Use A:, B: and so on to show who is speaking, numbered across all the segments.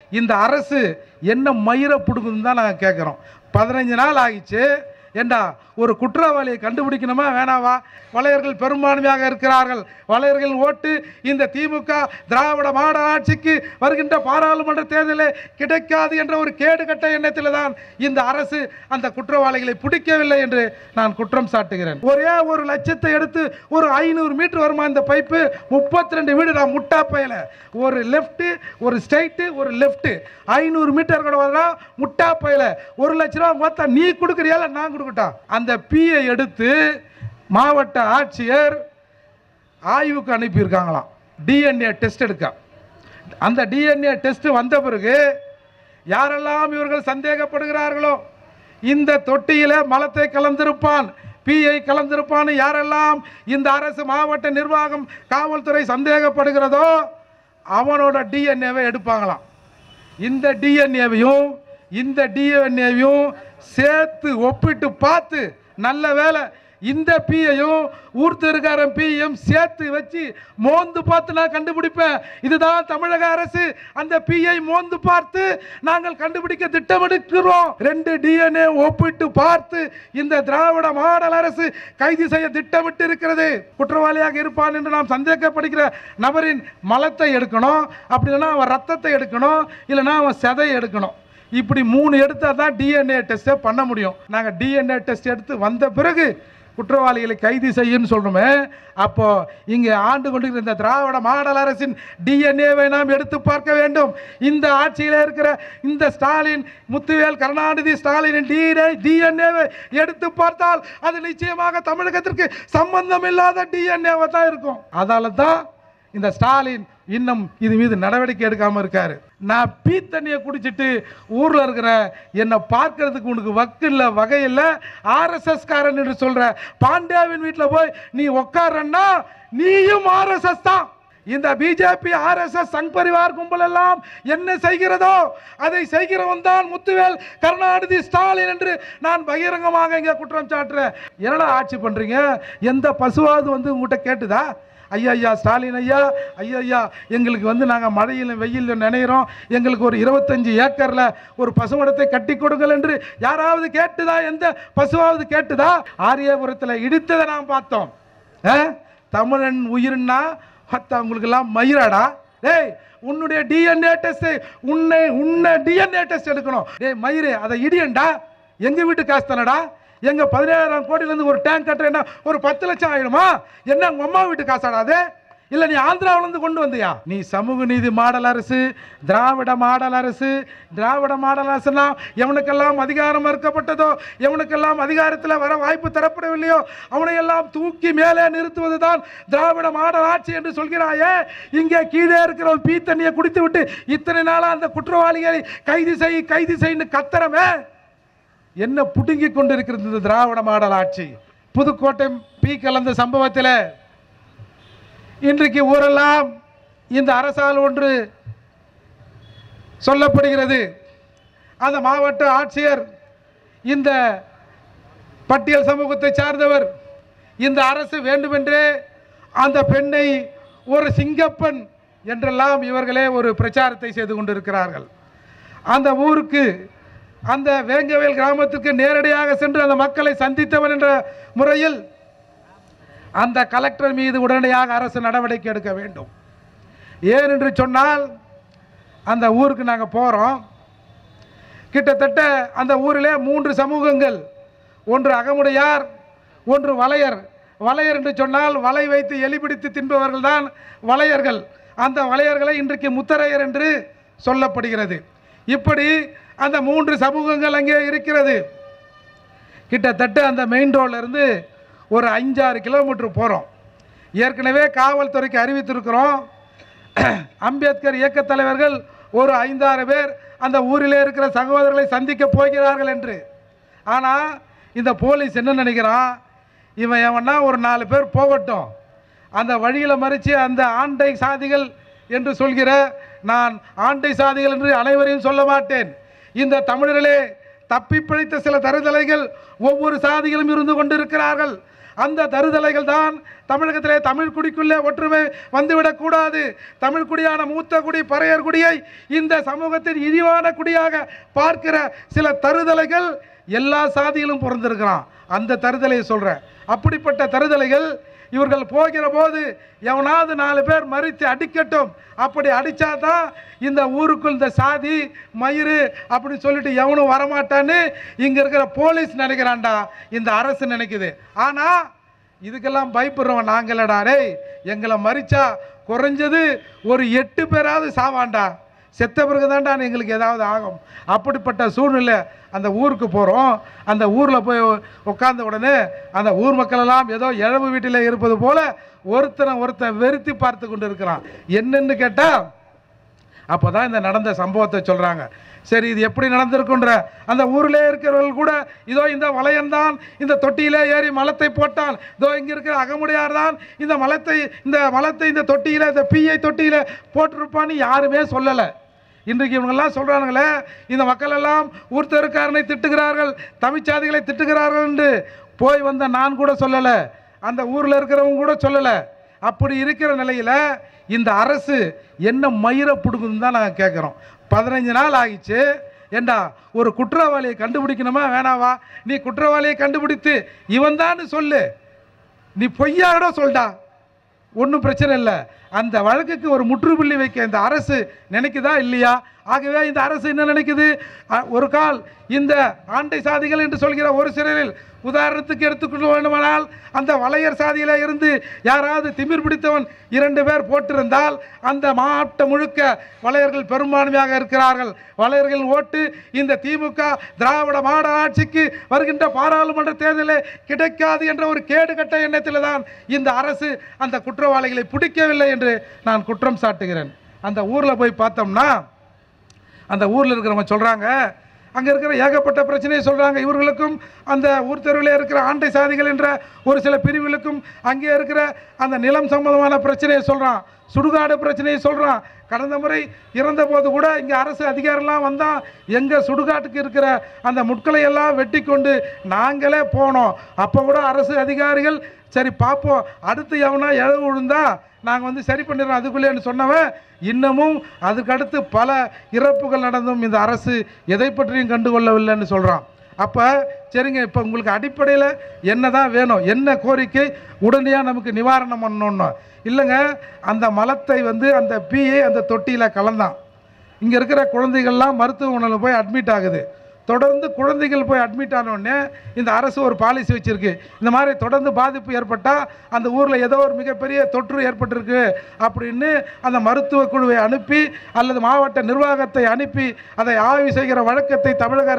A: இந்த அரசு என்ன மயிரை பிடுங்குன்னு தான் நாங்கள் கேட்குறோம். 15 நாள் ஆகிச்சு. ஏண்டா ஒரு குற்றவாளியை கண்டுபிடிக்கணுமா வேணாவா? வளையர்கள் பெரும்பான்மையாக இருக்கிறார்கள். வளையர்கள் ஓட்டு இந்த திமுக திராவிட மாடல் ஆட்சிக்கு வருகின்ற பாராளுமன்ற தேர்தலில் கிடைக்காது என்ற ஒரு கேடுகட்ட எண்ணத்தில் தான் இந்த அரசு அந்த குற்றவாளிகளை பிடிக்கவில்லை என்று நான் குற்றம் சாட்டுகிறேன். ஒரே ஒரு லட்சத்தை எடுத்து ஒரு 500 மீட்டர் வருமா இந்த பைப்பு? 32 வீடு. நான் முட்டா பையல ஒரு லெஃப்ட் ஒரு ஸ்ட்ரைட்டு ஒரு லெஃப்ட் 500 மீட்டர் கூட வரா முட்டா பையல. 1 லட்ச ரூபா மொத்தம் நீ கொடுக்குறியால நான் கொடுக்கட்டா? அந்த பியை எடுத்து மாவட்ட ஆட்சியர் ஆய்வுக்கு அனுப்பியிருக்காங்களாம், டிஎன்ஏ டெஸ்ட் எடுக்க. அந்த டிஎன்ஏ டெஸ்ட் வந்த பிறகு யாரெல்லாம் இவர்கள் சந்தேகப்படுகிறார்களோ இந்த தொட்டியில மலத்தை கலந்திருப்பான் பிஐ கலந்திருப்பான் யாரெல்லாம் இந்த அரசு மாவட்ட நிர்வாகம் காவல்துறை சந்தேகப்படுகிறதோ அவனோட டிஎன்ஏவை எடுப்பாங்களாம். இந்த டிஎன்ஏவையும் சேர்த்து ஒப்பிட்டு பார்த்து நல்ல வேலை இந்த பியையும் ஊர்த்தருக்காரன் பியும் சேர்த்து வச்சு மோந்து பார்த்து நான் கண்டுபிடிப்பேன். இதுதான் தமிழக அரசு. அந்த பியை மோந்து பார்த்து நாங்கள் கண்டுபிடிக்க திட்டமிடுகிறோம். 2 டிஎன்ஏ ஒப்பிட்டு பார்த்து இந்த திராவிட மாடல் அரசு கைது செய்ய திட்டமிட்டு இருக்கிறது. குற்றவாளியாக இருப்பான் என்று நாம் சந்தேகப்படுகிற நபரின் மலத்தை எடுக்கணும், அப்படி இல்லைன்னா அவன் ரத்தத்தை எடுக்கணும், இல்லைன்னா அவன் சதை எடுக்கணும். இப்படி 3 எடுத்தால் தான் டிஎன்ஏ டெஸ்ட்டை பண்ண முடியும். நாங்கள் டிஎன்ஏ டெஸ்ட் எடுத்து வந்த பிறகு குற்றவாளிகளை கைது செய்யன்னு சொல்றோமே, அப்போ இங்கே ஆண்டு கொண்டிருக்கிற இந்த திராவிட மாடல் அரசின் டிஎன்ஏவை நாம் எடுத்து பார்க்க வேண்டும். இந்த ஆட்சியில் இருக்கிற இந்த ஸ்டாலின், முத்துவேல் கருணாநிதி ஸ்டாலினின் டிஎன்ஏவை எடுத்து பார்த்தால் அது நிச்சயமாக தமிழகத்திற்கு சம்பந்தம் இல்லாத டிஎன்ஏவை தான் இருக்கும். அதால தான் இந்த ஸ்டாலின் இன்னும் இது மீது நடவடிக்கை எடுக்காம இருக்காரு. நான் பீ தண்ணியை குடிச்சிட்டு ஊர்ல இருக்கிற என்னை பார்க்கறதுக்கு உனக்கு வக்கு இல்லை வகை இல்லை ஆர்எஸ்எஸ் காரன் என்று சொல்ற பாண்டியாவின் வீட்டில் போய் நீ உட்காரன்னா நீயும் ஆர்எஸ்எஸ் தான். இந்த பிஜேபி ஆர்எஸ்எஸ் சங் பரிவார் கும்பல் எல்லாம் என்ன செய்கிறதோ அதை செய்கிறவன் தான் முத்துவேல் கருணாநிதி ஸ்டாலின் என்று நான் பகிரங்கமாக இங்கே குற்றம் சாட்டுறேன். என்னடா ஆட்சி பண்றீங்க? எந்த பசுவாவது வந்து உங்ககிட்ட கேட்டுதா? ஐயா ஸ்டாலின் ஐயா எங்களுக்கு நாங்கள் மழையில் வெயிலில் நினைக்கிறோம், எங்களுக்கு ஒரு 25 ஏக்கரில் ஒரு பசுமடத்தை கட்டி கொடுங்கள் என்று யாராவது கேட்டுதா? எந்த பசுவாவது கேட்டுதா? ஆரியபுரத்தில் இடித்ததை நாம் பார்த்தோம். தமிழன் உயிர்னா அவங்களுக்கெல்லாம் மயிராடா? டேய் உன்னுடைய டிஎன்ஏ டெஸ்ட் உன்னை டிஎன்ஏ டெஸ்ட் எடுக்கணும். டேய் மயிரே அதை இடியண்டா, எங்கள் வீட்டு காசு தானடா. எங்க 17,000 கோடியிலேருந்து ஒரு டேங்க் கட்டுறேன்னா ஒரு 10 லட்சம் ஆயிடுமா? என்ன உங்க அம்மா வீட்டு காசாடாது? இல்லை நீ ஆந்திராவிலேருந்து கொண்டு வந்தியா? நீ சமூக நீதி மாடல் அரசு, திராவிட மாடல் அரசு. திராவிட மாடல் அரசுனா எவனுக்கெல்லாம் அதிகாரம் மறுக்கப்பட்டதோ, எவனுக்கெல்லாம் அதிகாரத்தில் வர வாய்ப்பு தரப்படவில்லையோ அவனையெல்லாம் தூக்கி மேலே நிறுத்துவது தான் திராவிட மாடல் ஆட்சி என்று சொல்கிறாயே. இங்கே கீழே இருக்கிறவன் பீ தண்ணியை குடித்து விட்டு இத்தனை நாளாக அந்த குற்றவாளிகளை கைது செய்யு கத்தரமே என்ன புடுங்கி கொண்டிருக்கிறது இந்த திராவிட மாடல் ஆட்சி. புதுக்கோட்டை பீ கலந்த சம்பவத்தில் இன்றைக்கு ஊரெல்லாம் இந்த அரசால் ஒன்று சொல்லப்படுகிறது. அந்த மாவட்ட ஆட்சியர் இந்த பட்டியல் சமூகத்தை சார்ந்தவர். இந்த அரசு வேண்டுமென்றே அந்த பெண்ணை ஒரு சிங்கப்பெண் என்றெல்லாம் இவர்களே ஒரு பிரச்சாரத்தை செய்து கொண்டிருக்கிறார்கள். அந்த ஊருக்கு அந்த வேங்கவேல் கிராமத்திற்கு நேரடியாக சென்று அந்த மக்களை சந்தித்தவன் என்ற முறையில் அந்த கலெக்டர் மீது உடனடியாக அரசு நடவடிக்கை எடுக்க வேண்டும். ஏன் என்று சொன்னால் அந்த ஊருக்கு நாங்கள் போகிறோம். கிட்டத்தட்ட அந்த ஊரிலே 3 சமூகங்கள், ஒன்று அகமுடையார், ஒன்று வளையர். வளையர் என்று சொன்னால் வலை வைத்து எலிபிடித்து தின்பவர்கள் தான் வளையர்கள். அந்த வளையர்களை இன்றைக்கு முத்தரையர் என்று சொல்லப்படுகிறது. இப்படி அந்த 3 சமூகங்கள் அங்கே இருக்கிறது. கிட்டத்தட்ட அந்த மெயின் ரோட்ல இருந்து ஒரு 5-6 கிலோமீட்டர் போகிறோம். ஏற்கனவே காவல்துறைக்கு அறிவித்திருக்கிறோம். அம்பேத்கர் இயக்க தலைவர்கள் ஒரு 5-6 பேர் அந்த ஊரிலே இருக்கிற சகோதரர்களை சந்திக்க போகிறார்கள் என்று. ஆனால் இந்த போலீஸ் என்ன நினைக்கிறான், இவன் எவனா ஒரு 4 பேர் போகட்டும், அந்த வழியில் மறித்து அந்த ஆண்டை சாதிகள் என்று சொல்கிற, நான் ஆண்டை சாதிகள் என்று அனைவரையும் சொல்ல மாட்டேன். இந்த தமிழர்களே தப்பி பிழைத்த சில தருதலைகள் ஒவ்வொரு சாதிகளும் இருந்து கொண்டிருக்கிறார்கள். அந்த தருதலைகள் தான் தமிழகத்திலே தமிழ் குடிக்குள்ளே ஒற்றுமை வந்துவிடக்கூடாது. தமிழ் குடியான மூத்த குடி பறையர் குடியை இந்த சமூகத்தின் இழிவான குடியாக பார்க்கிற சில தருதலைகள் எல்லா சாதியிலும் பிறந்திருக்கிறான். அந்த தருதலையை சொல்கிறேன். அப்படிப்பட்ட தருதலைகள் இவர்கள் போகிற போது எவனாவது 4 பேர் மறித்து அடிக்கட்டும், அப்படி அடித்தாதான் இந்த ஊருக்குள் இந்த சாதி மயிறு அப்படின்னு சொல்லிட்டு எவனும் வரமாட்டான்னு இங்கே இருக்கிற போலீஸ் நினைக்கிறான்டா, இந்த அரசு நினைக்குது. ஆனால் இதுக்கெல்லாம் பயப்படுறவன் நாங்களடா. டேய், எங்களை மறிச்சா குறைஞ்சது ஒரு 8 பேராவது சாவான்டா, செத்த பிறகு தான்டா எங்களுக்கு ஏதாவது ஆகும். அப்படிப்பட்ட சூழ்நிலை அந்த ஊருக்கு போகிறோம். அந்த ஊரில் போய் உட்கார்ந்த உடனே அந்த ஊர் மக்களெல்லாம் ஏதோ இழவு வீட்டில் இருப்பது போல ஒருத்தன் வெறுத்தி பார்த்து கொண்டு இருக்கிறான். என்னன்னு கேட்டால் அப்போ தான் இந்த நடந்த சம்பவத்தை சொல்கிறாங்க. சரி, இது எப்படி நடந்திருக்குன்ற அந்த ஊரில் இருக்கிறவர்கள் கூட இதோ இந்த வளையன்தான் இந்த தொட்டியிலே ஏறி மலத்தை போட்டான், இதோ இங்கே இருக்கிற அகமுடையார் தான் இந்த மலத்தை இந்த தொட்டியில் இந்த பீயை தொட்டியில் போட்டிருப்பான்னு யாருமே சொல்லலை. இன்றைக்கு இவங்கெல்லாம் சொல்கிறானுங்களே, இந்த மக்கள் எல்லாம் ஊர் தெருக்காரனை திட்டுகிறார்கள், தமிழ்ச்சாதிகளை திட்டுகிறார்கள் என்று போய் வந்த நான் கூட சொல்லலை, அந்த ஊரில் இருக்கிறவங்க கூட சொல்லலை. அப்படி இருக்கிற நிலையில் இந்த அரசு என்ன மயிரை பிடுங்குன்னு தான் நாங்கள் கேட்குறோம். 15 நாள் ஆகிச்சு. ஏண்டா ஒரு குற்றவாளியை கண்டுபிடிக்கணுமா வேணாவா? நீ குற்றவாளியை கண்டுபிடித்து இவன் தான் சொல்லு, நீ பொய்யாட சொல்டா, ஒன்றும் பிரச்சனை இல்லை. அந்த வழக்குக்கு ஒரு முற்றுப்புள்ளி வைக்க இந்த அரசு நினைக்குதா இல்லையா? ஆகவே இந்த அரசு என்ன நினைக்குது? ஒரு கால் இந்த ஆண்டை சாதிகள் என்று சொல்கிற ஒரு சிலரில் உதாரணத்துக்கு எடுத்துக்கொள்ள வேண்டுமானால் அந்த வளையர் சாதியில இருந்து யாராவது திமிர் பிடித்தவன் 2 பேர் போட்டிருந்தால் அந்த மாவட்டம் முழுக்க வளையர்கள் பெரும்பான்மையாக இருக்கிறார்கள். வளையர்கள் ஓட்டு இந்த திமுக திராவிட மாடல் ஆட்சிக்கு வருகின்ற பாராளுமன்ற தேர்தலில் கிடைக்காது என்ற ஒரு கேடுகட்ட எண்ணத்தில் தான் இந்த அரசு அந்த குற்றவாளிகளை பிடிக்கவில்லை என்று நான் குற்றம் சாட்டுகிறேன். அந்த ஊரில் போய் பார்த்தோம்னா அந்த ஊரில் இருக்கிறவங்க சொல்கிறாங்க, அங்கே இருக்கிற ஏகப்பட்ட பிரச்சனையை சொல்கிறாங்க. இவர்களுக்கும் அந்த ஊர் தெருவில் இருக்கிற ஆண்டை சாதிகள் என்ற ஒரு சில பிரிவுகளுக்கும் அங்கே இருக்கிற அந்த நிலம் சம்பந்தமான பிரச்சனையை சொல்கிறான், சுடுகாடு பிரச்சனையை சொல்கிறான். கடந்த முறை இறந்த போது கூட இங்கே அரசு அதிகாரிலாம் வந்தால் எங்கள் சுடுகாட்டுக்கு இருக்கிற அந்த முட்களை எல்லாம் வெட்டி கொண்டு நாங்களே போனோம். அப்போ கூட அரசு அதிகாரிகள் சரி பார்ப்போம், அடுத்து எவனா இழவு விழுந்தா நாங்கள் வந்து சரி பண்ணிடுறோம் அதுக்குள்ளேன்னு சொன்னவன் இன்னமும் அதுக்கடுத்து பல இறப்புகள் நடந்தும் இந்த அரசு எதை பற்றியும் கண்டுகொள்ளவில்லைன்னு சொல்கிறான். அப்போ சரிங்க, இப்போ உங்களுக்கு அடிப்படையில் என்ன தான் வேணும், என்ன கோரிக்கை, உடனடியாக நமக்கு நிவாரணம் பண்ணணுன்னு இல்லைங்க. அந்த மலத்தை வந்து அந்த பீயை அந்த தொட்டியில் கலந்தான். இங்கே இருக்கிற குழந்தைகள்லாம் மருத்துவமனையில் போய் அட்மிட் ஆகுது. தொடர்ந்து குழந்தைகள் போய் அட்மிட் ஆனோடனே இந்த அரசு ஒரு பாலிசி வச்சுருக்கு, இந்த மாதிரி தொடர்ந்து பாதிப்பு ஏற்பட்டால் அந்த ஊரில் ஏதோ ஒரு மிகப்பெரிய தொற்று ஏற்பட்டிருக்கு அப்படின்னு அந்த மருத்துவ குழுவை அனுப்பி அல்லது மாவட்ட நிர்வாகத்தை அனுப்பி அதை ஆய்வு செய்கிற வழக்கத்தை தமிழக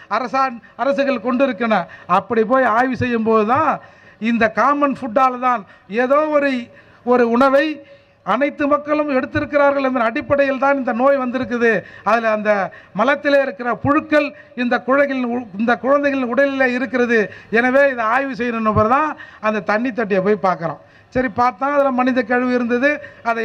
A: அரசுகள் கொண்டு இருக்கன. அப்படி போய் ஆய்வு செய்யும்போது தான் இந்த காமன் ஃபுட்டால் தான் ஏதோ ஒரு உணவை அனைத்து மக்களும் எடுத்திருக்கிறார்கள் என்ற அடிப்படையில் தான் இந்த நோய் வந்திருக்குது. அதில் அந்த மலத்திலே இருக்கிற புழுக்கள் இந்த குழந்தைகளின் உடலில் இருக்கிறது. எனவே இதை ஆய்வு செய்யணும் தான் அந்த தண்ணி தொட்டியை போய் பார்க்குறோம். சரி பார்த்தா அதில் மனித கழிவு இருந்தது, அதை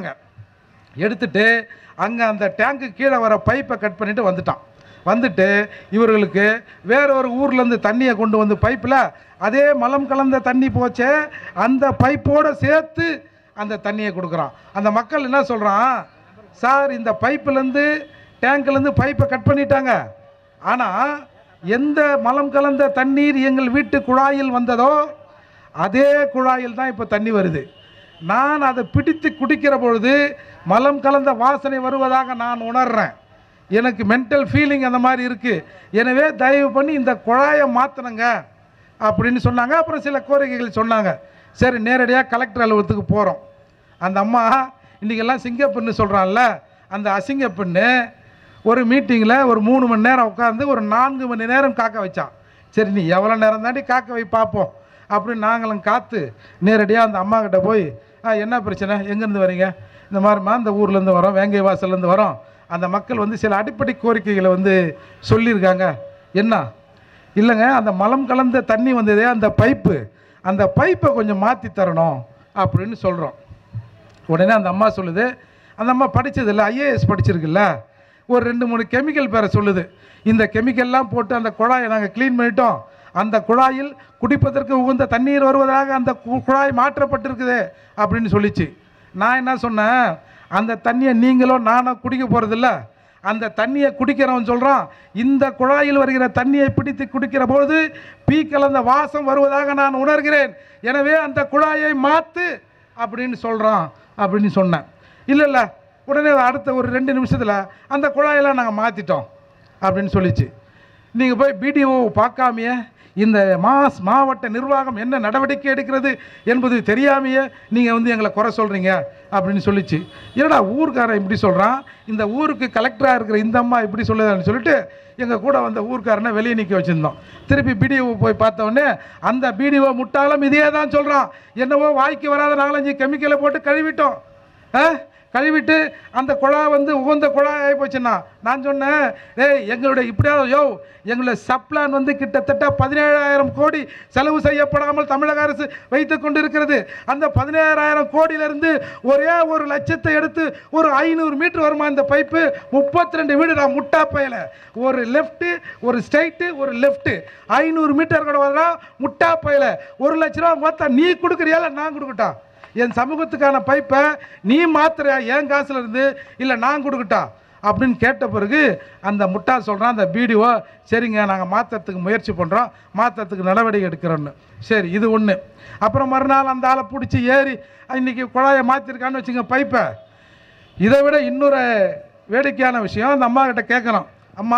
A: எடுத்துட்டு அங்கே அந்த டேங்க்கு கீழே வர பைப்பை கட் பண்ணிவிட்டு வந்துட்டு இவர்களுக்கு வேற ஒரு ஊர்லேருந்து தண்ணியை கொண்டு வந்து பைப்பில் அதே மலம் கலந்த தண்ணி போச்சே அந்த பைப்போடு சேர்த்து அந்த தண்ணியை கொடுக்குறான். அந்த மக்கள் என்ன சொல்கிறான், சார் இந்த பைப்புலேருந்து டேங்க்லேருந்து பைப்பை கட் பண்ணிட்டாங்க, ஆனால் எந்த மலம் கலந்த தண்ணீர் எங்கள் வீட்டு குழாயில் வந்ததோ அதே குழாயில் தான் இப்போ தண்ணி வருது. நான் அதை பிடித்து குடிக்கிற பொழுது மலம் கலந்த வாசனை வருவதாக நான் உணர்கிறேன். எனக்கு மென்டல் ஃபீலிங் அந்த மாதிரி இருக்குது. எனவே தயவு பண்ணி இந்த குழாயை மாற்றணுங்க அப்படின்னு சொன்னாங்க. அப்புறம் சில கோரிக்கைகள் சொன்னாங்க. சரி, நேரடியாக கலெக்டர் அலுவலகத்துக்கு போகிறோம். அந்த அம்மா இன்றைக்கெல்லாம் சிங்கப்பெண்ணு சொல்கிறான்ல, அந்த அசிங்கப்பெண்ணு ஒரு மீட்டிங்கில் ஒரு 3 மணி நேரம் உட்காந்து ஒரு 4 மணி நேரம் காக்க வச்சான். சரி, நீ எவ்வளோ நேரம் தாண்டி காக்க வை பார்ப்போம் அப்படின்னு நாங்களும் காத்து நேரடியாக அந்த அம்மா கிட்ட போய் என்ன பிரச்சனை, எங்கேருந்து வரீங்க, இந்த மாதிரிமா இந்த ஊர்லேருந்து வரோம், வேங்கை வாசல்லேருந்து வரோம், அந்த மக்கள் வந்து சில அடிப்படை கோரிக்கைகளை வந்து சொல்லியிருக்காங்க. என்ன இல்லைங்க, அந்த மலம் கலந்த தண்ணி வந்ததே அந்த பைப்பை கொஞ்சம் மாற்றி தரணும் அப்படின்னு சொல்கிறோம். உடனே அந்த அம்மா சொல்லுது, அந்த அம்மா படித்ததில்ல, ஐஏஎஸ் படிச்சிருக்குல்ல, ஒரு 2-3 கெமிக்கல் பேரை சொல்லுது. இந்த கெமிக்கல்லாம் போட்டு அந்த குழாயை நாங்கள் க்ளீன் பண்ணிட்டோம், அந்த குழாயில் குடிப்பதற்கு உகந்த தண்ணீர் வருவதாக அந்த குழாய் மாற்றப்பட்டிருக்குது அப்படின்னு சொல்லிச்சு. நான் என்ன சொன்னேன், அந்த தண்ணியை நீங்களோ நானோ குடிக்க போகிறதில்ல, அந்த தண்ணியை குடிக்கிறவன் சொல்கிறான் இந்த குழாயில் வருகிற தண்ணியை பிடித்து குடிக்கிற பொழுது பீ கலந்த வாசம் வருவதாக நான் உணர்கிறேன், எனவே அந்த குழாயை மாற்று அப்படின்னு சொல்கிறான் அப்படின்னு சொன்னேன். இல்லை இல்லை, உடனே அடுத்த ஒரு 2 நிமிஷத்தில் அந்த குழாயெல்லாம் நாங்கள் மாற்றிட்டோம் அப்படின்னு சொல்லிச்சு. நீங்கள் போய் பிடிஓ பார்க்காமையே இந்த மாவட்ட நிர்வாகம் என்ன நடவடிக்கை எடுக்கிறது என்பது தெரியாமையே நீங்கள் எங்களை குறை சொல்கிறீங்க அப்படின்னு சொல்லிச்சு. ஏன்னா ஊர்க்காரன் இப்படி சொல்கிறான், இந்த ஊருக்கு கலெக்டராக இருக்கிற இந்த அம்மா இப்படி சொல்லுதான்னு சொல்லிட்டு எங்கள் கூட வந்த ஊர்க்காரனை வெளியே நிற்க வச்சுருந்தோம். திருப்பி பிடிஓ போய் பார்த்தோடனே அந்த பிடிஓ முட்டாளம் இதே தான் சொல்கிறான், என்னவோ வாய்க்கு வராத 4-5 கெமிக்கலை போட்டு கழுவிட்டோம், கழுவிட்டு அந்த குழாய் உகந்த குழாய் ஆகி போச்சுன்னா. நான் சொன்னேன், எங்களுடைய இப்படியாவது எங்களுடைய சப்ளான் கிட்டத்தட்ட 17,000 கோடி செலவு செய்யப்படாமல் தமிழக அரசு வைத்து கொண்டு இருக்கிறது. அந்த 17,000 கோடியிலிருந்து ஒரே 1 லட்சத்தை எடுத்து ஒரு 500 மீட்டர் வருமா இந்த பைப்பு, 32 வீடு. நான் முட்டா பயல, ஒரு லெஃப்ட்டு ஒரு ஸ்ட்ரைட்டு ஒரு லெஃப்ட்டு 500 மீட்டர் கூட வரா முட்டா பயல. 1 லட்ச ரூபா பார்த்தா நீ கொடுக்குறியால நான் கொடுக்கட்டா? என் சமூகத்துக்கான பைப்பை நீ மாத்திரையா என் காசுல இருந்து, இல்லை நான் கொடுக்கட்டா அப்படின்னு கேட்ட பிறகு அந்த முட்டா சொல்கிறான் அந்த பிடிஓ, சரிங்க நாங்கள் மாற்றத்துக்கு முயற்சி பண்ணுறோம், மாற்றத்துக்கு நடவடிக்கை எடுக்கிறோன்னு. சரி, இது ஒன்று. அப்புறம் மறுநாள் அந்த ஆளை பிடிச்சி ஏறி இன்றைக்கி குழாயை மாற்றிருக்கான்னு வச்சுங்க பைப்பை. இதை விட இன்னொரு வேடிக்கையான விஷயம், அந்த அம்மா கிட்ட கேட்குறோம், அம்மா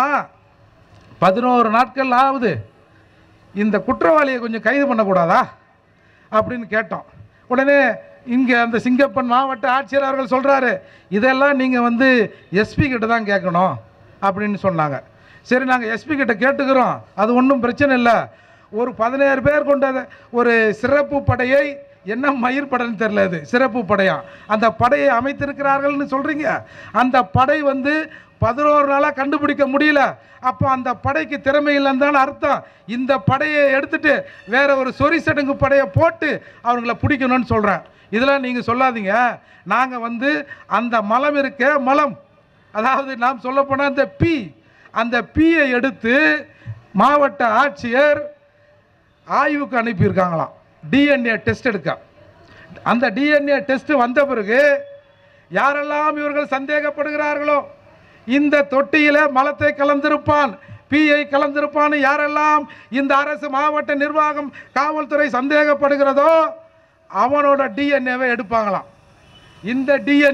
A: 11 நாட்கள் ஆகுது, இந்த குற்றவாளியை கொஞ்சம் கைது பண்ணக்கூடாதா அப்படின்னு கேட்டோம். உடனே இங்கே அந்த சிங்கப்பன் மாவட்ட ஆட்சியர் அவர்கள் சொல்கிறாரு, இதெல்லாம் நீங்கள் எஸ்பி கிட்ட தான் கேட்கணும் அப்படின்னு சொன்னாங்க. சரி, நாங்கள் எஸ்பி கிட்ட கேட்டுக்கிறோம், அது ஒன்றும் பிரச்சனை இல்லை. ஒரு 17 பேர் கொண்ட ஒரு சிறப்பு படையை, என்ன மயிர் படைன்னு தெரியல, அது சிறப்பு படையா, அந்த படையை அமைத்திருக்கிறார்கள்னு சொல்கிறீங்க. அந்த படை 11 நாளாக கண்டுபிடிக்க முடியல, அப்போ அந்த படைக்கு திறமை இல்லைன்னு தானே அர்த்தம். இந்த படையை எடுத்துட்டு வேற ஒரு சொறி சடங்கு படையை போட்டு அவங்கள பிடிக்கணும்னு சொல்கிறேன். இதெல்லாம் நீங்கள் சொல்லாதீங்க. நாங்கள் அந்த மலம் இருக்க மலம், அதாவது நாம் சொல்ல போனால் அந்த பீயை எடுத்து மாவட்ட ஆட்சியர் ஆய்வுக்கு அனுப்பியிருக்காங்களாம், டிஎன்ஏ டெஸ்ட் எடுக்க. அந்த டிஎன்ஏ டெஸ்ட் வந்த பிறகு யாரெல்லாம் இவர்கள் சந்தேகப்படுகிறார்களோ, இந்த தொட்டியில மலத்தை கலந்திருப்பான், பீயை கலந்திருப்பான்னு யாரெல்லாம் இந்த அரசு மாவட்ட நிர்வாகம் காவல்துறை சந்தேகப்படுகிறதோ அவனோட டிஎன்ஏவை எடுப்பாங்களாம். இந்த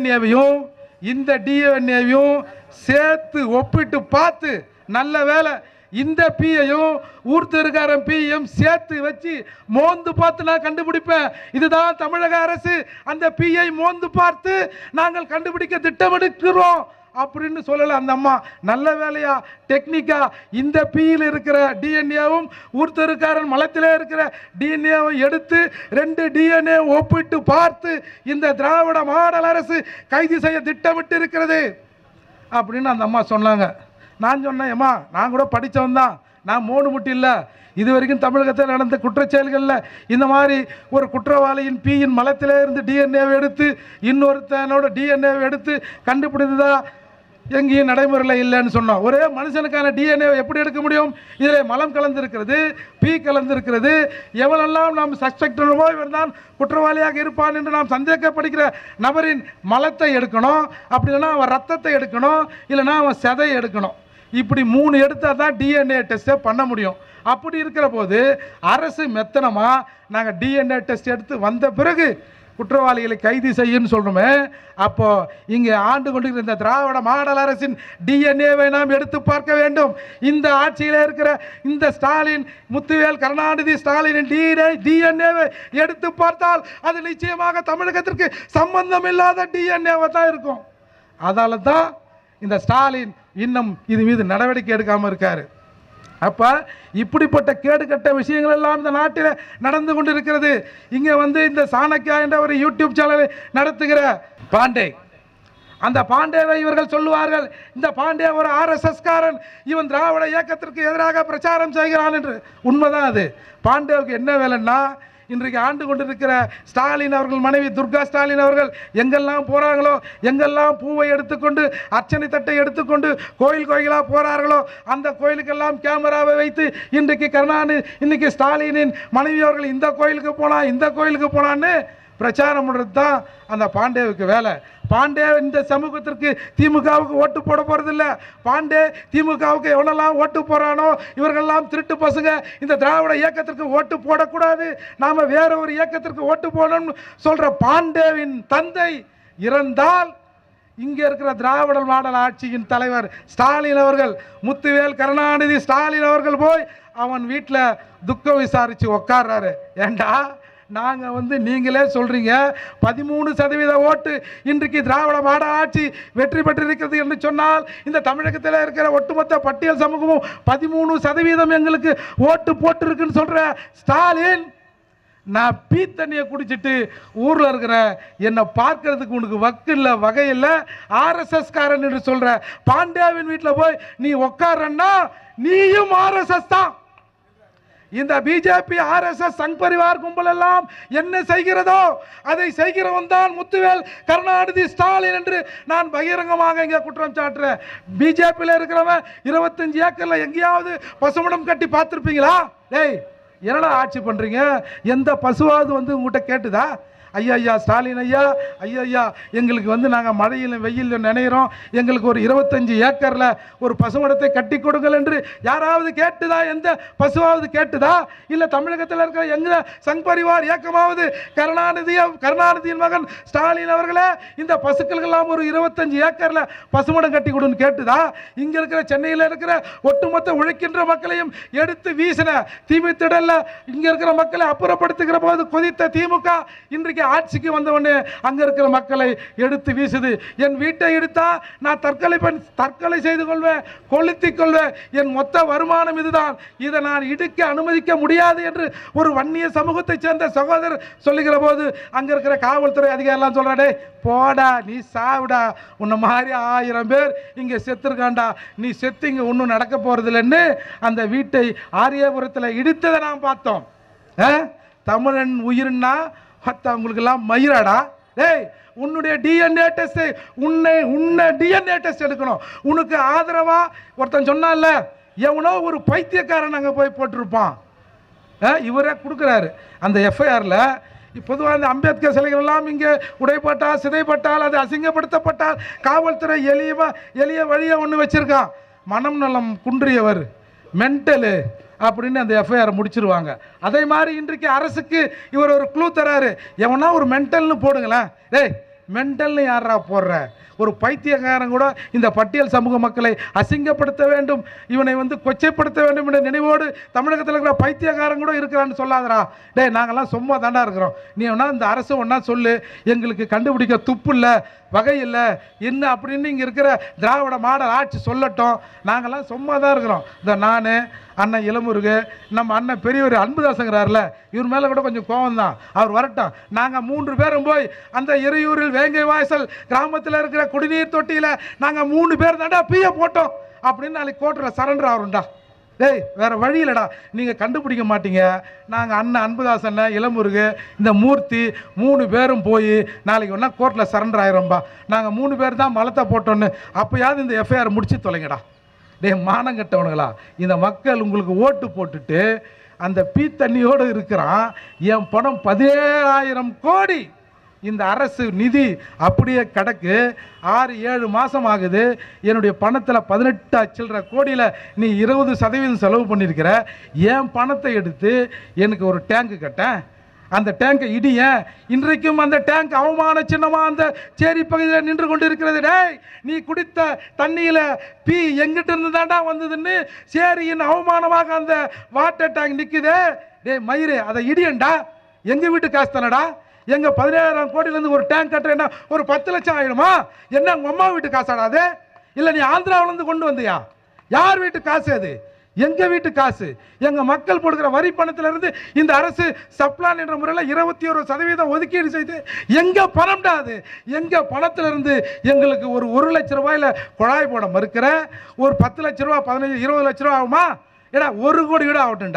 A: டிஎன்ஏவையும் சேர்த்து ஒப்பிட்டு பார்த்து, நல்ல வேலை இந்த பீயையும் ஊர்த்தெருக்காரன் பீயையும் சேர்த்து வச்சு மோந்து பார்த்து நான் கண்டுபிடிப்பேன், இதுதான் தமிழக அரசு அந்த பீயை மோந்து பார்த்து நாங்கள் கண்டுபிடிக்க திட்டமிடுக்கிறோம் அப்படின்னு சொல்லலை அந்த அம்மா. நல்ல வேலையா டெக்னிக்கா இந்த பீயில் இருக்கிற டிஎன்ஏவும் ஊர்த்தெருக்காரன் மலத்திலே இருக்கிற டிஎன்ஏவும் எடுத்து 2 டிஎன்ஏ ஒப்பிட்டு பார்த்து இந்த திராவிட மாடல் அரசு கைது செய்ய திட்டமிட்டு இருக்கிறது அப்படின்னு அந்த அம்மா சொன்னாங்க. நான் சொன்னேன், அம்மா நான் கூட படித்தவன் தான், நான் மோடு முட்டி இல்லை, இது வரைக்கும் தமிழகத்தில் நடந்த குற்றச்செயல்களில் இந்த மாதிரி ஒரு குற்றவாளியின் பீயின் மலத்திலே இருந்து டிஎன்ஏவை எடுத்து இன்னொருத்தனோட டிஎன்ஏவை எடுத்து கண்டுபிடித்ததா எங்கேயும் நடைமுறையில் இல்லைன்னு சொன்னோம். ஒரே மனுஷனுக்கான டிஎன்ஏ எப்படி எடுக்க முடியும்? இதில் மலம் கலந்திருக்கிறது, பீ கலந்திருக்கிறது, எவனெல்லாம் நாம் சஸ்பெக்டோ இவன் தான் குற்றவாளியாக இருப்பான் என்று நாம் சந்தேகப்படுகிற நபரின் மலத்தை எடுக்கணும், அப்படி இல்லைன்னா அவன் ரத்தத்தை எடுக்கணும், இல்லைன்னா அவன் சதையை எடுக்கணும். இப்படி 3 எடுத்தால் தான் டிஎன்ஏ டெஸ்ட்டை பண்ண முடியும். அப்படி இருக்கிற போது அரசு மெத்தனமாக நாங்கள் டிஎன்ஏ டெஸ்ட் எடுத்து வந்த பிறகு குற்றவாளிகளை கைது செய்யன்னு சொல்கிறோமே, அப்போ இங்கே ஆண்டு கொண்டிருக்கிற இந்த திராவிட மாடல் அரசின் டிஎன்ஏவை நாம் எடுத்து பார்க்க வேண்டும். இந்த ஆட்சியில் இருக்கிற இந்த ஸ்டாலின், முத்துவேல் கருணாநிதி ஸ்டாலினின் டிஎன்ஏவை எடுத்து பார்த்தால் அது நிச்சயமாக தமிழகத்திற்கு சம்பந்தம் இல்லாத டிஎன்ஏவை தான் இருக்கும். அதால தான் இந்த ஸ்டாலின் இன்னும் இது மீது நடவடிக்கை எடுக்காமல் இருக்காரு. அப்போ இப்படிப்பட்ட கேடுகட்ட விஷயங்கள் எல்லாம் இந்த நாட்டில் நடந்து கொண்டு இருக்கிறது. இங்கே இந்த சாணக்கியா என்ற ஒரு யூடியூப் சேனலை நடத்துகிற பாண்டே, அந்த பாண்டேவை இவர்கள் சொல்லுவார்கள், இந்த பாண்டே ஒரு ஆர்எஸ்எஸ் காரன், இவன் திராவிட இயக்கத்திற்கு எதிராக பிரச்சாரம் செய்கிறான் என்று. உண்மைதான் அது. பாண்டேவுக்கு என்ன வேலைன்னா இன்றைக்கு ஆண்டு கொண்டிருக்கிற ஸ்டாலின் அவர்கள் மனைவி துர்கா ஸ்டாலின் அவர்கள் எங்கெல்லாம் போகிறாங்களோ, எங்கெல்லாம் பூவை எடுத்துக்கொண்டு அர்ச்சனை தட்டை எடுத்துக்கொண்டு கோயில் கோயிலாக போகிறார்களோ அந்த கோயிலுக்கெல்லாம் கேமராவை வைத்து இன்றைக்கு இன்னைக்கு ஸ்டாலினின் மனைவி அவர்கள் இந்த கோயிலுக்கு போனால் இந்த கோயிலுக்கு போனான்னு பிரச்சாரம் பண்ணுறது தான் அந்த பாண்டேவுக்கு வேலை. பாண்டே இந்த சமூகத்திற்கு திமுகவுக்கு ஓட்டு போட போறதில்லை. பாண்டே திமுகவுக்கு எவனெல்லாம் ஓட்டு போறானோ இவர்களெல்லாம் திருட்டு பசங்க, இந்த திராவிட இயக்கத்திற்கு ஓட்டு போடக்கூடாது, நாம வேற ஒரு இயக்கத்திற்கு ஓட்டு போடணும்னு சொல்ற பாண்டேவின் தந்தை இறந்தால் இங்க இருக்கிற திராவிட மாடல் ஆட்சியின் தலைவர் ஸ்டாலின் அவர்கள், முத்துவேல் கருணாநிதி ஸ்டாலின் அவர்கள் போய் அவன் வீட்டில் துக்கம் விசாரிச்சு உட்கார்றாரு. ஏண்டா நாங்கள் நீங்களே சொல்கிறீங்க 13% ஓட்டு இன்றைக்கு திராவிட மாடல் ஆட்சி வெற்றி பெற்றிருக்கிறது என்று சொன்னால் இந்த தமிழகத்தில் இருக்கிற ஒட்டுமொத்த பட்டியல் சமூகமும் 13% எங்களுக்கு ஓட்டு போட்டிருக்குன்னு சொல்கிற ஸ்டாலின், நான் பீ தண்ணியை குடிச்சிட்டு ஊரில் இருக்கிற என்னை பார்க்கறதுக்கு உனக்கு வக்கு இல்லை, வகை இல்லை, ஆர்எஸ்எஸ் காரன் என்று சொல்கிற பாண்டியாவின் வீட்டில் போய் நீ உட்காரன்னா நீயும் ஆர்எஸ்எஸ் தான். இந்த பிஜேபி ஆர்எஸ்எஸ் சங் பரிவார் கும்பல் எல்லாம் என்ன செய்கிறதோ அதை செய்கிறவன் தான் முத்துவேல் கருணாநிதி ஸ்டாலின் என்று நான் பகிரங்கமாக இங்கே குற்றம் சாட்டுறேன். பிஜேபியில் இருக்கிறவன் 25 ஏக்கர்ல எங்கேயாவது பசுமடம் கட்டி பார்த்துருப்பீங்களா? டேய் என்னடா ஆட்சி பண்றீங்க? எந்த பசுவாவது உங்ககிட்ட கேட்டுதா? ஐயா ஸ்டாலின் ஐயா, ஐயா எங்களுக்கு நாங்கள் மழையில் வெயிலில் நினைக்கிறோம், எங்களுக்கு ஒரு 25 ஏக்கரில் ஒரு பசுமடத்தை கட்டி கொடுங்கள் என்று யாராவது கேட்டுதா? எந்த பசுவாவது கேட்டுதா? இல்லை தமிழகத்தில் இருக்கிற எங்க சங் பரிவார் இயக்கமாவது கருணாநிதியின் மகன் ஸ்டாலின் அவர்களே இந்த பசுக்களுக்கெல்லாம் ஒரு 25 ஏக்கரில் பசுமடம் கட்டி கொடுன்னு கேட்டுதா? இங்கே இருக்கிற சென்னையில் இருக்கிற ஒட்டுமொத்த உழைக்கின்ற மக்களையும் எடுத்து வீசின திமுக இங்கே இருக்கிற மக்களை அப்புறப்படுத்துகிற போது கொதித்த திமுக இன்றைக்கு ஆட்சிக்கு வந்தவொடனே அங்க இருக்கிற மக்களை எடுத்து வீசுது. என் வீட்டை எடுத்தா நான் தற்கொலை செய்து கொள்வேன், கொளுத்திக் கொள்வேன், என் மொத்த வருமானம் இதுதான், இதை நான் இடிக்க அனுமதிக்க முடியாது என்று ஒரு வன்னிய சமூகத்தை சேர்ந்த சகோதரர் சொல்லுகிற போது அங்க இருக்கிற காவல்துறை அதிகாரிலாம் சொல்றாடே, போடா நீ சாவிடா, உன்ன மாதிரி 1000 பேர் இங்க செத்துருக்காண்டா, நீ செத்து இங்க ஒன்றும் நடக்க போறதில்லைன்னு அந்த வீட்டை ஆரியபுரத்தில் இடித்ததை நாம் பார்த்தோம். தமிழன் உயிர்னா அவங்களுக்கெல்லாம் மயிராடா? டேய் உன்னுடைய டிஎன்ஏ டெஸ்ட், உன்னை டிஎன்ஏ டெஸ்ட் எடுக்கணும். உனக்கு ஆதரவா ஒருத்தன் சொன்னால எவனோ ஒரு பைத்தியக்காரன் அங்கே போய் போட்டிருப்பான், இவரே கொடுக்குறாரு அந்த எஃப்ஐஆரில். பொதுவாக இந்த அம்பேத்கர் சிலைகள் எல்லாம் இங்கே உடைப்பட்டால் சிதைப்பட்டால் அது அசிங்கப்படுத்தப்பட்டால் காவல்துறை எளிய வழியை ஒன்று வச்சிருக்கான், மனம் நலம் குன்றியவர் மென்டலு அப்படின்னு அந்த எஃப்ஐஆர் முடிச்சிருவாங்க. அதே மாதிரி இன்றைக்கு அரசுக்கு இவர் ஒரு க்ளூ தராரு, எவனா ஒரு மென்டல்னு போடுங்களேன். டேய் மென்டல்னு யாரா போடுற? ஒரு பைத்தியக்காரன் கூட இந்த பட்டியல் சமூக மக்களை அசிங்கப்படுத்த வேண்டும், இவனை கொச்சைப்படுத்த வேண்டும் என்ற நினைவோடு தமிழகத்தில் இருக்கிற பைத்தியக்காரன் கூட இருக்கிறான்னு சொல்லாதரா? டே நாங்கள்லாம் சும்மா தாண்டா இருக்கிறோம், நீ வேணா இந்த அரசு ஒன்றா சொல்லு, எங்களுக்கு கண்டுபிடிக்க துப்பு இல்லை, வகை இல்லை என்ன அப்படின்னு இங்கே இருக்கிற திராவிட மாடல் ஆட்சி சொல்லட்டும், நாங்கள்லாம் சும்மா தான் இருக்கிறோம். இந்த நான் அண்ணன் இளமுருகு, நம்ம அண்ணன் பெரியவர் அன்புதாசங்கிறார்ல, இவர் மேலே கூட கொஞ்சம் கோபம் தான், அவர் வரட்டும். நாங்கள் 3 பேரும் போய் அந்த எரியூரில் வேங்கைவாசல் கிராமத்தில் இருக்கிற குடிநீர் தொட்டியில் நாங்கள் 3 பேர் தாண்டா பீய போட்டோம் அப்படின்னு நாளைக்கு கோர்ட்டில் சரண்டர் ஆகும்டா. டேய் வேற வழி இல்லைடா, நீங்கள் கண்டுபிடிக்க மாட்டீங்க. நாங்கள் அண்ணன் அன்புதாசன் இளமுருகு இந்த மூர்த்தி 3 பேரும் போய் நாளைக்கு ஒன்றா கோர்ட்டில் சரண்டர் ஆயிரோம்பா, நாங்கள் 3 பேர் தான் மலத்தை போட்டோன்னு அப்போயாவது இந்த எஃப்ஐஆர் முடிச்சு தொலைங்கடா. டே மானம் கட்டவனுங்களா, இந்த மக்கள் உங்களுக்கு ஓட்டு போட்டுட்டு அந்த பீ தண்ணியோடு இருக்கிறான், என் பணம் 17,000 கோடி இந்த அரசு நிதி அப்படியே கிடக்கு, 6-7 மாதம் ஆகுது, என்னுடைய பணத்தில் 18 சில்லற கோடியில் நீ 20% செலவு பண்ணியிருக்கிற, என் பணத்தை எடுத்து எனக்கு ஒரு டேங்கு கட்டேன், அந்த டேங்கை இடிய, இன்றைக்கும் அந்த டேங்க் அவமான சின்னமாக அந்த சேரி பகுதியில் நின்று கொண்டு இருக்கிறது. டேய் நீ குடித்த தண்ணியில் பீ எங்கிட்ட இருந்து தாண்டா வந்ததுன்னு சேரியின் அவமானமாக அந்த வாட்டர் டேங்க் நிற்குது. டேய் மயிறு அதை இடியண்டா, எங்கள் வீட்டு காசு தானடா, எங்கள் 17,000 கோடியிலேருந்து ஒரு டேங்க் கட்டுறேன்னா ஒரு 10 லட்சம் ஆயிடுமா? என்ன உங்கள் அம்மா வீட்டு காசாடாது? இல்லை நீ ஆந்திராவிலேருந்து கொண்டு வந்தியா? யார் வீட்டு காசு அது? எங்கள் வீட்டு காசு, எங்கள் மக்கள் போடுகிற வரி பணத்திலிருந்து இந்த அரசு சப்ளான் என்ற முறையில் 21% ஒதுக்கீடு செய்து எங்கள் பணம்டா அது. எங்கள் பணத்திலிருந்து எங்களுக்கு ஒரு 1 லட்ச ரூபாயில் குழாய் போட மறுக்கிற, ஒரு 10 லட்ச ரூபா 15-20 லட்ச ரூபா ஆகுமா? ஏடா 1 கோடி கூட ஆகட்டும்டா,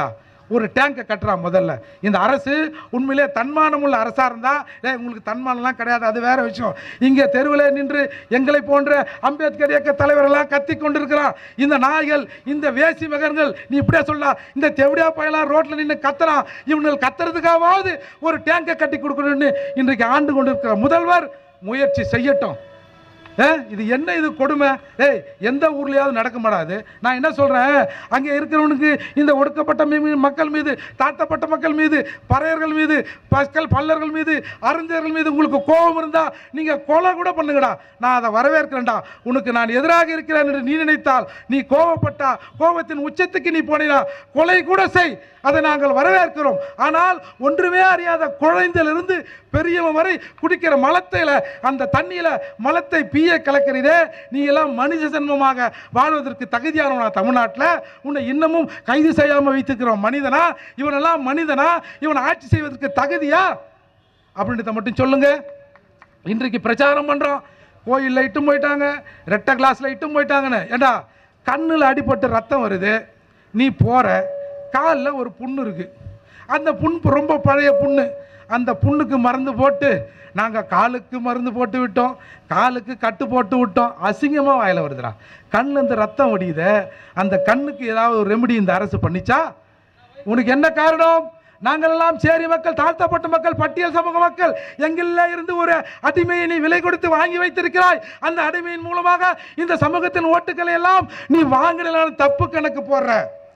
A: ஒரு டேங்கை கட்டுறான். முதல்ல இந்த அரசு உண்மையிலே தன்மானம் உள்ள அரசாக இருந்தால், உங்களுக்கு தன்மானம்லாம் கிடையாது, அது வேற விஷயம். இங்கே தெருவில் நின்று எங்களை போன்ற அம்பேத்கர் இயக்க தலைவர்களாக கத்தி கொண்டிருக்கிறான். இந்த நாய்கள், இந்த வேசி மகன்கள், நீ இப்படியே சொல்லலாம், இந்த தெவடியா பயலாம் ரோட்டில் நின்று கத்துறான். இவங்க கத்துறதுக்காவது ஒரு டேங்கை கட்டி கொடுக்கணும்னு இன்றைக்கு ஆண்டு கொண்டிருக்கிற முதல்வர் முயற்சி செய்யட்டும். இது என்ன, இது கொடுமை. எந்த ஊர்லயாவது நடக்க மாட்டாது. நான் என்ன சொல்றேன், அங்கே இருக்கிறவனுக்கு இந்த ஒடுக்கப்பட்ட மக்கள் மீது, தாழ்த்தப்பட்ட மக்கள் மீது, பறையர்கள் மீது, பல்லர்கள் மீது, அறிஞர்கள் மீது உங்களுக்கு கோபம் இருந்தா நீங்க கொலை கூட பண்ணுங்கடா, நான் அதை வரவேற்கிறேன்டா. உனக்கு நான் எதிராக இருக்கிறேன் என்று நீ நினைத்தால், நீ கோபப்பட்டா, கோபத்தின் உச்சத்துக்கு நீ போனீனா கொலை கூட செய், அதை நாங்கள் வரவேற்கிறோம். ஆனால் ஒன்றுமே அறியாத குழந்தையிலிருந்து பெரியவன் வரை குடிக்கிற மலத்தையில, அந்த தண்ணியில மலத்தை பீய கலக்கிறதே, நீ எல்லாம் மனித ஜென்மமாக வாழ்வதற்கு தகுதியானவனா? தமிழ்நாட்டில் உன்னை இன்னமும் கைது செய்யாமல் வைத்திருக்கிறோம். மனிதனா இவனெல்லாம்? மனிதனா இவன்? ஆட்சி செய்வதற்கு தகுதியா அப்படின்றத மட்டும் சொல்லுங்க. இன்றைக்கு பிரச்சாரம் பண்றோம், கோயிலில் இட்டும் போயிட்டாங்க, ரெட்டை கிளாஸ்ல இட்டும் போயிட்டாங்கன்னு. ஏண்டா, கண்ணில் அடிபட்டு ரத்தம் வருது, நீ போற, காலில் ஒரு புண்ணு இருக்கு, அந்த புண் ரொம்ப பழைய புண்ணு, அந்த புண்ணுக்கு மருந்து போட்டு நாங்கள் காலுக்கு மருந்து போட்டு விட்டோம், காலுக்கு கட்டு போட்டு விட்டோம், அசிங்கமாக வாயில வருதுடா. கண்ணில் இந்த ரத்தம் வடியுத, அந்த கண்ணுக்கு ஏதாவது ஒரு ரெமெடி இந்த அரசு பண்ணிச்சா? உனக்கு என்ன காரணம்? நாங்கள் எல்லாம் சேரி மக்கள், தாழ்த்தப்பட்ட மக்கள், பட்டியல் சமூக மக்கள், எங்களில் இருந்து ஒரு அடிமையை நீ விலை கொடுத்து வாங்கி வைத்திருக்கிறாய். அந்த அடிமையின் மூலமாக இந்த சமூகத்தின் ஓட்டுக்களை எல்லாம் நீ வாங்கின தப்பு கணக்கு போடுற,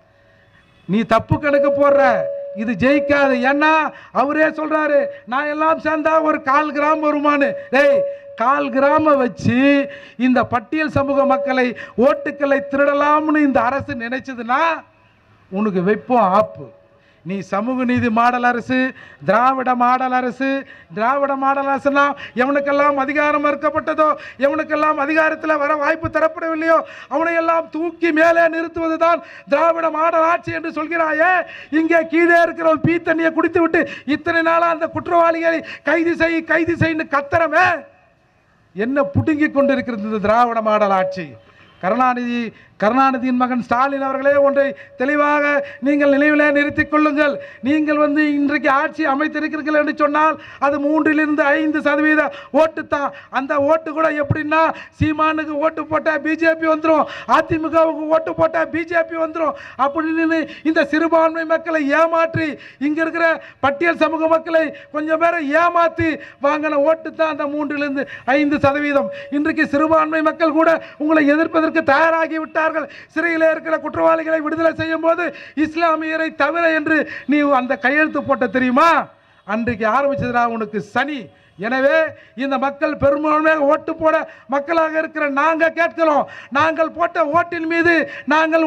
A: நீ தப்பு கணக்கு போடுற. இது ஜெயிக்காது. ஏன்னா அவரே சொல்றாரு, நான் எல்லாம் சேர்ந்தா ஒரு 1/4 கிராம் வருமானு. 1/4 கிராம வச்சு இந்த பட்டியல் சமூக மக்களை, ஓட்டுக்களை திருடலாம்னு இந்த அரசு நினைச்சதுன்னா உனக்கு வைப்போம் ஆப்பு. நீ சமூக நீதி மாடல் அரசு, திராவிட மாடல் அரசு. திராவிட மாடல் அரசுனா எவனுக்கெல்லாம் அதிகாரம் மறுக்கப்பட்டதோ, எவனுக்கெல்லாம் அதிகாரத்தில் வர வாய்ப்பு தரப்படவில்லையோ அவனையெல்லாம் தூக்கி மேலே நிறுத்துவது தான் திராவிட மாடல் ஆட்சி என்று சொல்கிறாயே. இங்கே கீழே இருக்கிறவன் பீ தண்ணியை குடித்து விட்டு இத்தனை நாளாக அந்த குற்றவாளிகளை கைது செய்யு கத்தரமே என்ன புடுங்கி கொண்டிருக்கிறது இந்த திராவிட மாடல் ஆட்சி. கருணாநிதியின் மகன் ஸ்டாலின் அவர்களே ஒன்றை தெளிவாக நீங்கள் நினைவிலே நிறுத்திக் கொள்ளுங்கள். நீங்கள் இன்றைக்கு ஆட்சி அமைத்திருக்கிறீர்கள் என்று சொன்னால் அது 3-5% ஓட்டு தான். அந்த ஓட்டு கூட எப்படின்னா, சீமானுக்கு ஓட்டு போட்டால் பிஜேபி வந்துடும், அதிமுகவுக்கு ஓட்டு போட்டால் பிஜேபி வந்துடும் அப்படின்னு இந்த சிறுபான்மை மக்களை ஏமாற்றி, இங்கே இருக்கிற பட்டியல் சமூக மக்களை கொஞ்சம் பேரை ஏமாற்றி வாங்கின ஓட்டு தான் அந்த 3-5%. இன்றைக்கு சிறுபான்மை மக்கள் கூட உங்களை எதிர்ப்பதற்கு தயாராகி விட்டார்கள். சிறையில் இருக்கிற குற்றவாளிகளை விடுதலை செய்யும் போது இஸ்லாமியரை தவிர என்று நீ அந்த கையெழுத்து போட்ட தெரியுமா? அன்றைக்கு ஆரம்பிச்சதுடா உனக்கு சனி. எனவே இந்த மக்கள் பெரும்பான்மையாக ஓட்டு போட மக்களாக இருக்கிற நாங்கள் கேட்கிறோம். நாங்கள் போட்ட ஓட்டின் மீது நாங்கள்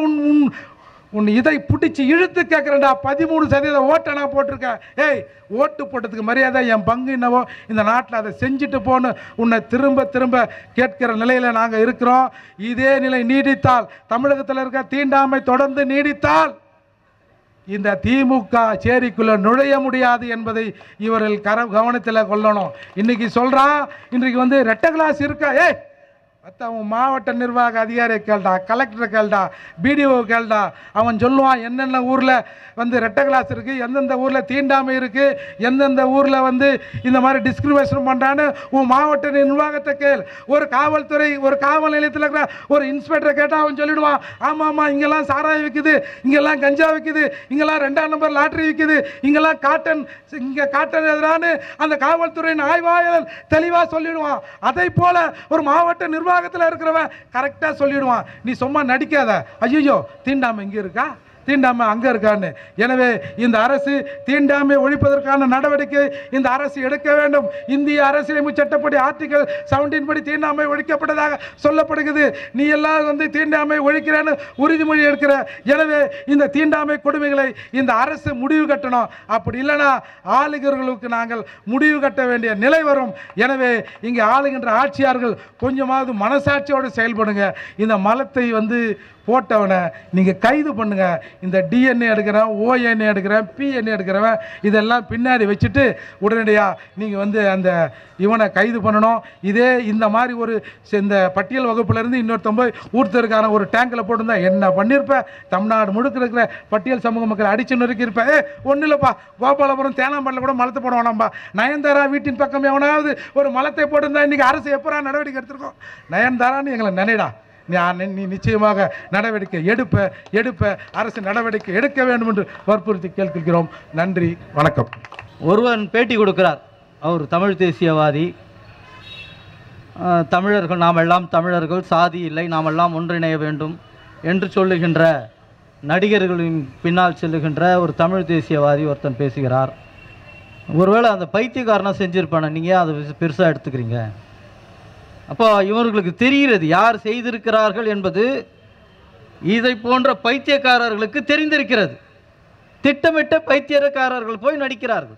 A: உன் இதை பிடிச்சி இழுத்து கேட்குறேன்டா. 13% ஓட்டை நான் போட்டிருக்கேன். ஓட்டு போட்டதுக்கு மரியாதை, என் பங்கு என்னவோ இந்த நாட்டில் அதை செஞ்சுட்டு போன்னு உன்னை திரும்ப திரும்ப கேட்கிற நிலையில் நாங்கள் இருக்கிறோம். இதே நிலை நீடித்தால், தமிழகத்தில் இருக்க தீண்டாமை தொடர்ந்து நீடித்தால் இந்த திமுக சேரிக்குள்ள நுழைய முடியாது என்பதை இவர்கள் கவனத்தில் கொள்ளணும். இன்னைக்கு சொல்றான், இன்றைக்கு ரெட்டை கிளாஸ் இருக்கா? அவன் மாவட்ட நிர்வாக அதிகாரியை கேள்டா, கலெக்டரை கேள்டா, பிடிஓ கேள்டா. அவன் சொல்லுவான் என்னென்ன ஊரில் ரெட்டை கிளாஸ் இருக்குது, எந்தெந்த ஊரில் தீண்டாமை இருக்குது, எந்தெந்த ஊரில் இந்த மாதிரி டிஸ்கிரிமினேஷன் பண்ணுறான்னு உன் மாவட்ட நிர்வாகத்தை கேள். ஒரு காவல்துறை, ஒரு காவல் நிலையத்தில் இருக்கிற ஒரு இன்ஸ்பெக்டரை கேட்டால் அவன் சொல்லிடுவான், ஆமாம் ஆமாம் இங்கெல்லாம் சாராயம் விற்குது, இங்கெல்லாம் கஞ்சா விற்குது, இங்கெல்லாம் 2ஆம் நம்பர் லாட்ரி விற்குது, இங்கெல்லாம் காட்டன் எதிரானு அந்த காவல்துறையின் ஆய்வாளர் தெளிவாக சொல்லிடுவான். அதை போல ஒரு மாவட்ட நிர்வாகத்தில் இருக்கிறவன் கரெக்டா சொல்லிடுவான். நீ சும்மா நடிக்காத, ஐயோ தீண்டாமை இங்க இருக்கா, தீண்டாமை அங்க இருக்கான்னு. எனவே இந்த அரசு தீண்டாமை ஒழிப்பதற்கான நடவடிக்கை இந்த அரசு எடுக்க வேண்டும். இந்திய அரசியலமைப்பு சட்டப்படி ஆர்டிகல் 17 படி தீண்டாமை ஒழிக்கப்பட்டதாக சொல்லப்படுகிறது. நீ எல்லாம் தீண்டாமை ஒழிக்கிறேன்னு உறுதிமொழி எடுக்கிற. எனவே இந்த தீண்டாமை கொடுமைகளை இந்த அரசு முடிவு கட்டணும். அப்படி இல்லைன்னா ஆளுகிறவர்களுக்கு நாங்கள் முடிவு கட்ட வேண்டிய நிலை வரும். எனவே இங்கே ஆளுகின்ற ஆட்சியாளர்கள் கொஞ்சமாவது மனசாட்சியோடு செயல்படுங்க. இந்த மலத்தை போட்டவனை நீங்கள் கைது பண்ணுங்க. இந்த டிஎன்ஏ எடுக்கிறேன், ஓஎன்ஏ எடுக்கிறேன், பிஎன்ஏ எடுக்கிறவன் இதெல்லாம் பின்னாடி வச்சுட்டு உடனடியாக நீங்கள் அந்த இவனை கைது பண்ணணும். இதே இந்த மாதிரி ஒரு இந்த பட்டியல் வகுப்புலேருந்து இன்னொருத்தன் போய் ஊர்த்தருக்காரன் ஒரு டேங்கில் போட்டிருந்தா என்ன பண்ணியிருப்பேன்? தமிழ்நாடு முழுக்க இருக்கிற பட்டியல் சமூக மக்கள் அடிச்சு நொறுக்கியிருப்பேன். ஒன்றும் இல்லைப்பா, கோபாலபுரம் தேனாம்பட்டில் கூட மலத்தை போட வேணாம்பா. நயன்தாரா வீட்டின் பக்கம் எவனாவது ஒரு மலத்தை போட்டிருந்தா இன்றைக்கி அரசு எப்போ நடவடிக்கை எடுத்திருக்கோம்? நயன்தாரான்னு எங்களை நினைடா, நீ நிச்சயமாக நடவடிக்கை எடுப்ப அரசு நடவடிக்கை எடுக்க வேண்டும் என்று வற்புறுத்தி கேட்கிறோம். நன்றி, வணக்கம்.
B: ஒருவன் பேட்டி கொடுக்கிறார், அவர் தமிழ் தேசியவாதி. தமிழர்கள், நாமெல்லாம் தமிழர்கள், சாதி இல்லை, நாமெல்லாம் ஒன்றிணைய வேண்டும் என்று சொல்லுகின்ற நடிகர்களின் பின்னால் செல்லுகின்ற ஒரு தமிழ் தேசியவாதி ஒருத்தன் பேசுகிறார். ஒருவேளை அந்த பைத்தியக்காரனாக செஞ்சுருப்பான, நீங்கள் அதை பெருசாக எடுத்துக்கிறீங்க. அப்போ இவர்களுக்கு தெரிகிறது யார் செய்திருக்கிறார்கள் என்பது இதை போன்ற பைத்தியக்காரர்களுக்கு தெரிந்திருக்கிறது. திட்டமிட்ட பைத்தியக்காரர்கள் போய் நடிக்கிறார்கள்.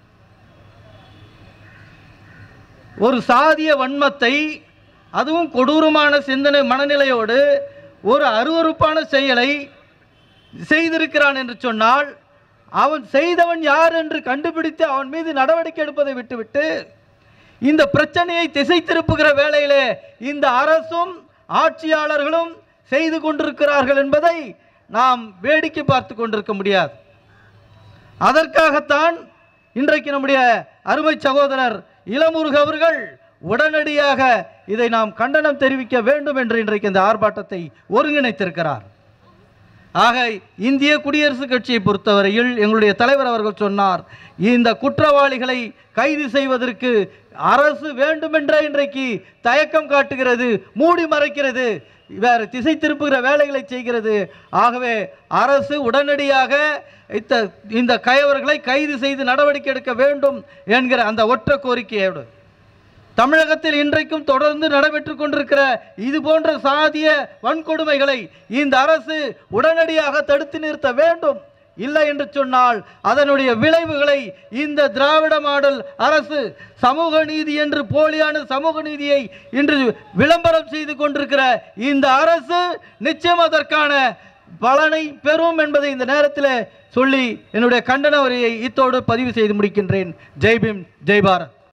B: ஒரு சாதிய வன்மத்தை, அதுவும் கொடூரமான சிந்தனை மனநிலையோடு ஒரு அருவருப்பான செயலை செய்திருக்கிறான் என்று சொன்னால், அவன் செய்தவன் யார் என்று கண்டுபிடித்து அவன் மீது நடவடிக்கை எடுப்பதை விட்டுவிட்டு இந்த பிரச்சனையை திசை திருப்புகிற வேளையிலே இந்த அரசும் ஆட்சியாளர்களும் செய்து கொண்டிருக்கிறார்கள் என்பதை நாம் வேடிக்கை பார்த்து கொண்டிருக்க முடியாது. அதற்காகத்தான் இன்றைக்கு நம்முடைய அருமை சகோதரர் இளமுருக அவர்கள் உடனடியாக இதை நாம் கண்டனம் தெரிவிக்க வேண்டும் என்று இன்றைக்கு இந்த ஆர்ப்பாட்டத்தை ஒருங்கிணைத்திருக்கிறார். ஆக இந்திய குடியரசுக் கட்சியை பொறுத்தவரையில் எங்களுடைய தலைவர் அவர்கள் சொன்னார், இந்த குற்றவாளிகளை கைது செய்வதற்கு அரசு வேண்டுமென்றே இன்றைக்கு தயக்கம் காட்டுகிறது, மூடி மறைக்கிறது, வேறு திசை திருப்புகிற வேலைகளை செய்கிறது. ஆகவே அரசு உடனடியாக இந்த கயவர்களை கைது செய்து நடவடிக்கை எடுக்க வேண்டும் என்கிற அந்த ஒற்றை கோரிக்கையோடு தமிழகத்தில் இன்றைக்கும் தொடர்ந்து நடைபெற்றுக் கொண்டிருக்கிற இது போன்ற சாதிய வன்கொடுமைகளை இந்த அரசு உடனடியாக தடுத்து நிறுத்த வேண்டும். இல்லை என்று சொன்னால் அதனுடைய விளைவுகளை இந்த திராவிட மாடல் அரசு சமூக நீதி என்று போலியான சமூக நீதியை இன்று விளம்பரம் செய்து கொண்டிருக்கிற இந்த அரசு நிச்சயம் அதற்கான பலனை பெறும் என்பதை இந்த நேரத்தில் சொல்லி என்னுடைய கண்டன உரையை இத்தோடு பதிவு செய்து முடிக்கின்றேன். ஜெய் பீம், ஜெய் பாரத்.